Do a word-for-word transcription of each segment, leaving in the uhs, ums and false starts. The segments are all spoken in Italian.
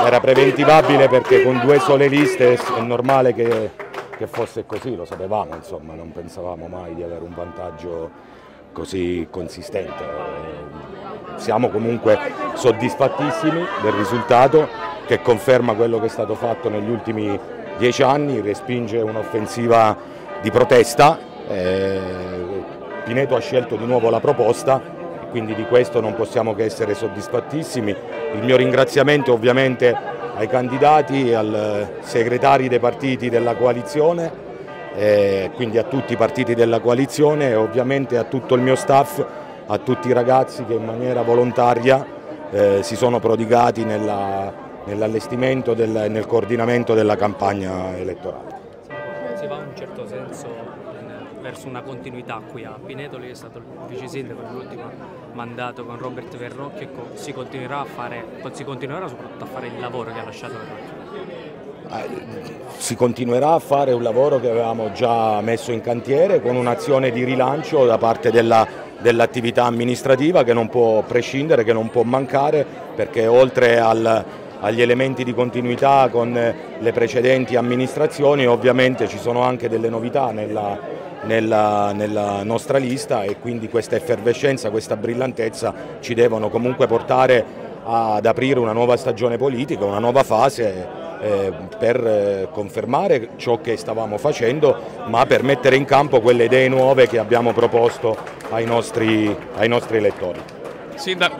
era preventivabile perché con due sole liste è normale che, che fosse così, lo sapevamo, insomma, non pensavamo mai di avere un vantaggio così consistente. Siamo comunque soddisfattissimi del risultato che conferma quello che è stato fatto negli ultimi dieci anni, respinge un'offensiva di protesta. Eh, Pineto ha scelto di nuovo la proposta, quindi di questo non possiamo che essere soddisfattissimi. Il mio ringraziamento ovviamente ai candidati e ai segretari dei partiti della coalizione, eh, quindi a tutti i partiti della coalizione e ovviamente a tutto il mio staff, a tutti i ragazzi che in maniera volontaria eh, si sono prodigati nell'allestimento e nell nel coordinamento della campagna elettorale. Si va in un certo senso verso una continuità qui a Pineto, lei è stato il vice sindaco nell'ultimo mandato con Robert Verrocchio, ecco, si continuerà a fare, si continuerà soprattutto a fare il lavoro che ha lasciato Verrocchio? Si continuerà a fare un lavoro che avevamo già messo in cantiere con un'azione di rilancio da parte della, dell'attività amministrativa che non può prescindere, che non può mancare, perché oltre al, agli elementi di continuità con le precedenti amministrazioni ovviamente ci sono anche delle novità nella Nella, nella nostra lista e quindi questa effervescenza, questa brillantezza ci devono comunque portare ad aprire una nuova stagione politica, una nuova fase eh, per eh, confermare ciò che stavamo facendo, ma per mettere in campo quelle idee nuove che abbiamo proposto ai nostri, ai nostri elettori. Sindaco.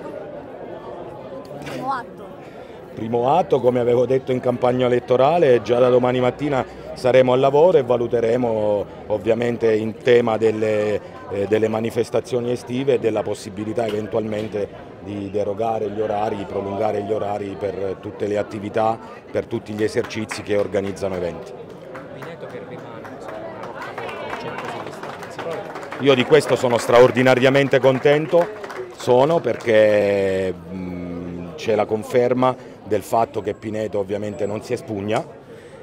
Primo atto. Primo atto, come avevo detto in campagna elettorale, già da domani mattina saremo al lavoro e valuteremo ovviamente in tema delle, eh, delle manifestazioni estive e della possibilità eventualmente di derogare gli orari, prolungare gli orari per tutte le attività, per tutti gli esercizi che organizzano eventi. Pineto che rimane una roccaforte del centro-sinistra. Io di questo sono straordinariamente contento, sono perché c'è la conferma del fatto che Pineto ovviamente non si espugna.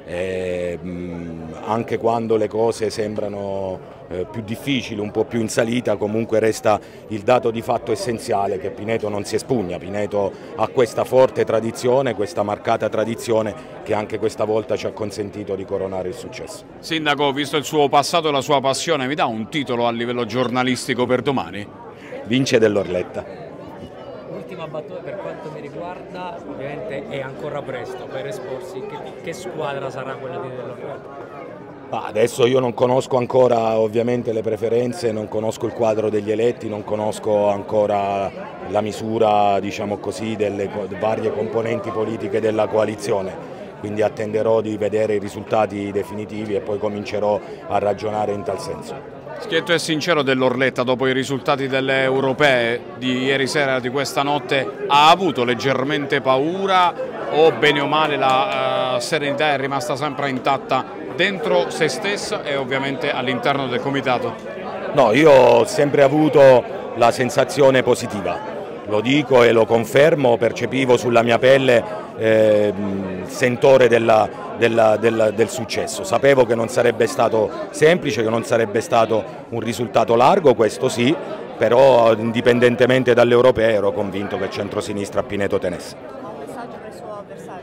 Eh, anche quando le cose sembrano eh, più difficili, un po' più in salita, comunque resta il dato di fatto essenziale che Pineto non si espugna. Pineto ha questa forte tradizione, questa marcata tradizione che anche questa volta ci ha consentito di coronare il successo. Sindaco, visto il suo passato e la sua passione, mi dà un titolo a livello giornalistico per domani? Vince dell'Orletta. Ultima battuta per quanto mi riguarda, ovviamente è ancora presto per esporsi, che, che squadra sarà quella di dell'Orletta? Adesso io non conosco ancora ovviamente le preferenze, non conosco il quadro degli eletti, non conosco ancora la misura, diciamo così, delle varie componenti politiche della coalizione, quindi attenderò di vedere i risultati definitivi e poi comincerò a ragionare in tal senso. Schietto e sincero dell'Orletta, dopo i risultati delle europee di ieri sera e di questa notte, ha avuto leggermente paura o bene o male la uh, serenità è rimasta sempre intatta dentro se stessa e ovviamente all'interno del comitato? No, io ho sempre avuto la sensazione positiva, lo dico e lo confermo, percepivo sulla mia pelle eh, il sentore della, della, della, del successo. Sapevo che non sarebbe stato semplice, che non sarebbe stato un risultato largo, questo sì, però indipendentemente dalle europee ero convinto che il centrosinistra a Pineto tenesse. Un messaggio per il suo avversario?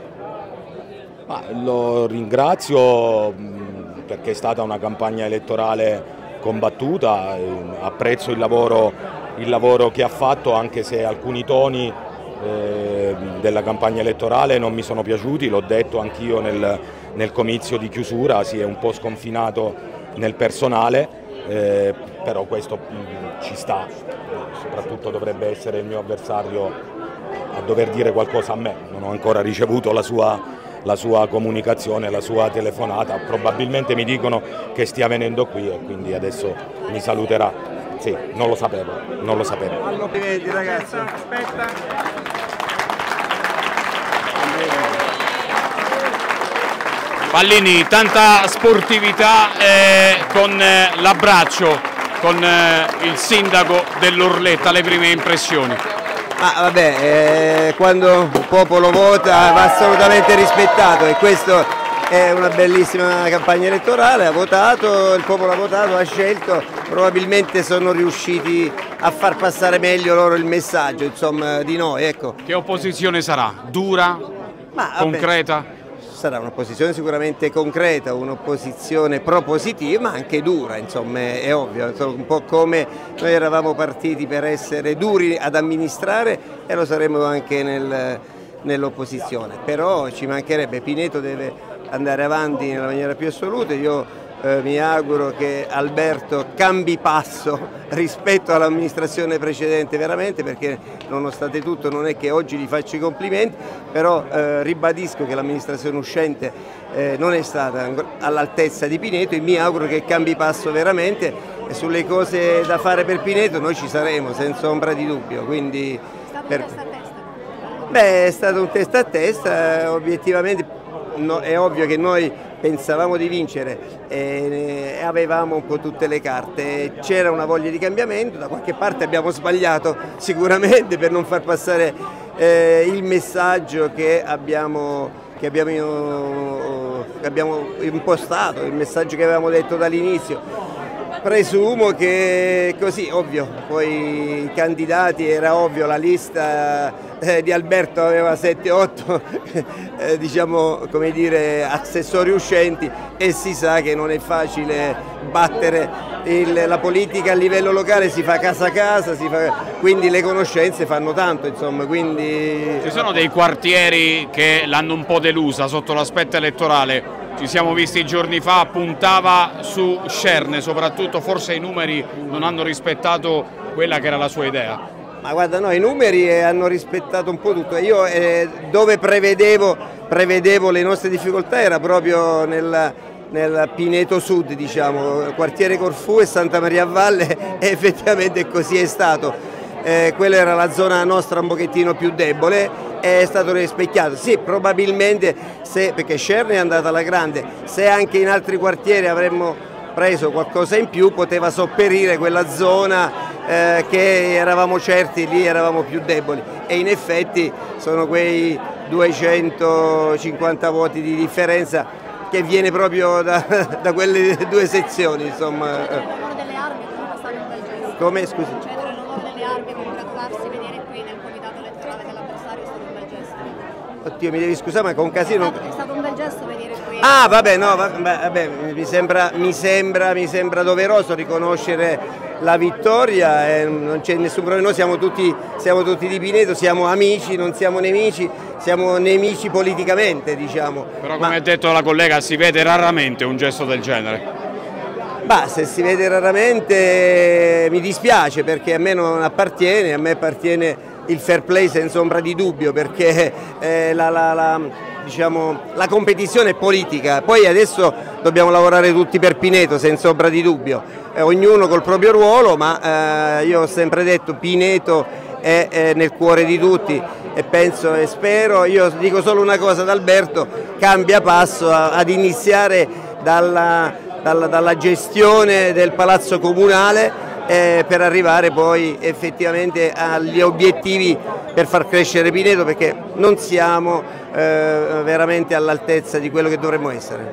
Ma lo ringrazio perché è stata una campagna elettorale combattuta, apprezzo il lavoro, il lavoro che ha fatto, anche se alcuni toni eh, della campagna elettorale non mi sono piaciuti, l'ho detto anch'io nel, nel comizio di chiusura, si è un po' sconfinato nel personale, eh, però questo mh, ci sta, soprattutto dovrebbe essere il mio avversario a dover dire qualcosa a me, non ho ancora ricevuto la sua la sua comunicazione, la sua telefonata, probabilmente mi dicono che stia venendo qui e quindi adesso mi saluterà. Sì, non lo sapevo, non lo sapevo. Complimenti ragazzi. Aspetta. Pallini, tanta sportività eh, con eh, l'abbraccio con eh, il sindaco dell'Orletta, le prime impressioni. Ah, vabbè, eh, quando il popolo vota va assolutamente rispettato e questo è una bellissima campagna elettorale, ha votato, il popolo ha votato, ha scelto, probabilmente sono riusciti a far passare meglio loro il messaggio, insomma, di noi, ecco. Che opposizione sarà? Dura? Ma, vabbè, concreta? Sarà un'opposizione sicuramente concreta, un'opposizione propositiva ma anche dura, insomma è ovvio, un po' come noi eravamo partiti per essere duri ad amministrare e lo saremo anche nel, nell'opposizione, però ci mancherebbe, Pineto deve andare avanti nella maniera più assoluta. Io Eh, mi auguro che Alberto cambi passo rispetto all'amministrazione precedente veramente, perché nonostante tutto non è che oggi gli faccio i complimenti, però eh, ribadisco che l'amministrazione uscente eh, non è stata all'altezza di Pineto e mi auguro che cambi passo veramente, e sulle cose da fare per Pineto noi ci saremo senza ombra di dubbio. Quindi, è stato per... un testa a testa? Beh, è stato un testa a testa, obiettivamente no, è ovvio che noi pensavamo di vincere e avevamo un po' tutte le carte, c'era una voglia di cambiamento, da qualche parte abbiamo sbagliato sicuramente per non far passare eh, il messaggio che abbiamo, che, abbiamo, che abbiamo impostato, il messaggio che avevamo detto dall'inizio. Presumo che così, ovvio, poi i candidati, era ovvio, la lista eh, di Alberto aveva sette otto eh, diciamo, come dire, assessori uscenti e si sa che non è facile battere il, la politica a livello locale, si fa casa a casa, si fa, quindi le conoscenze fanno tanto, insomma, quindi... Ci sono dei quartieri che l'hanno un po' delusa sotto l'aspetto elettorale. Ci siamo visti giorni fa, puntava su Scerne, soprattutto forse i numeri non hanno rispettato quella che era la sua idea. Ma guarda, no, i numeri eh, hanno rispettato un po' tutto. Io eh, dove prevedevo, prevedevo le nostre difficoltà era proprio nel, nel Pineto Sud, diciamo, quartiere Corfù e Santa Maria a Valle, e effettivamente così è stato. Eh, quella era la zona nostra un pochettino più debole, è stato rispecchiato. Sì, probabilmente, se, perché Scerne è andata alla grande, se anche in altri quartieri avremmo preso qualcosa in più poteva sopperire quella zona eh, che eravamo certi lì eravamo più deboli, e in effetti sono quei duecentocinquanta voti di differenza che viene proprio da, da quelle due sezioni, insomma. L'onore delle armi comunque è stato un bel gesto. Come, scusi? Cedere l'onore delle armi e congratularsi, vedere qui nel comitato elettorale dell'avversario è stato un bel gesto. Oddio, mi devi scusare, ma con Casino... È stato un bel gesto vedere qui. Ah, vabbè, no, vabbè, mi sembra, mi sembra, mi sembra doveroso riconoscere la vittoria, eh, non c'è nessun problema, noi siamo tutti, siamo tutti di Pineto, siamo amici, non siamo nemici, siamo nemici politicamente, diciamo. Però come ma... ha detto la collega, si vede raramente un gesto del genere. Bah, se si vede raramente mi dispiace, perché a me non appartiene, a me appartiene il fair play senza ombra di dubbio, perché eh, la, la, la, diciamo, la competizione è politica, poi adesso dobbiamo lavorare tutti per Pineto senza ombra di dubbio, eh, ognuno col proprio ruolo, ma eh, io ho sempre detto Pineto è, è nel cuore di tutti e penso e spero, io dico solo una cosa ad Alberto, cambia passo a, ad iniziare dalla... Dalla, dalla gestione del palazzo comunale eh, per arrivare poi effettivamente agli obiettivi per far crescere Pineto, perché non siamo eh, veramente all'altezza di quello che dovremmo essere.